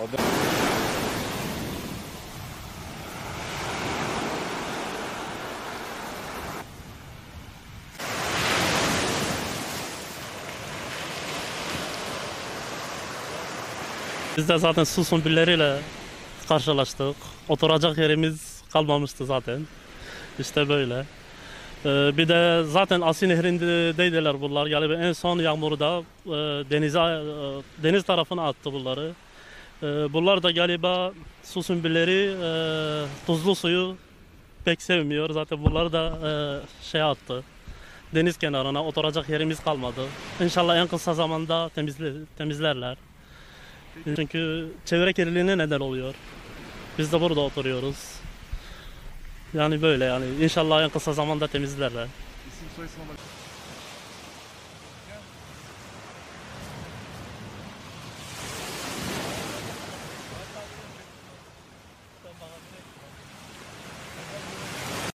Biz de zaten su sümbülleriyle karşılaştık. Oturacak yerimiz kalmamıştı zaten. İşte böyle. Bir de zaten Asi Nehri'ndeydiler bunlar. Yani en son yağmurda deniz tarafına attı bunları. Bunlar da galiba su sümbülleri tuzlu suyu pek sevmiyor. Zaten bunları da attı. Deniz kenarına oturacak yerimiz kalmadı. İnşallah en kısa zamanda temizlerler. Çünkü çevre kirliliğine neden oluyor. Biz de burada oturuyoruz. Yani böyle yani inşallah en kısa zamanda temizlerler. İsim soyisim